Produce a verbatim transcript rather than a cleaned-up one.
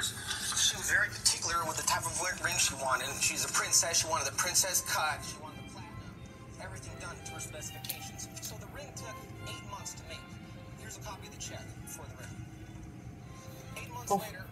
years. She was very particular with the type of ring she wanted. She's a princess. She wanted the princess cut. She wanted the platinum. Everything done to her specifications. So the ring took eight months to make. Here's a copy of the check for the ring. Eight months Of later,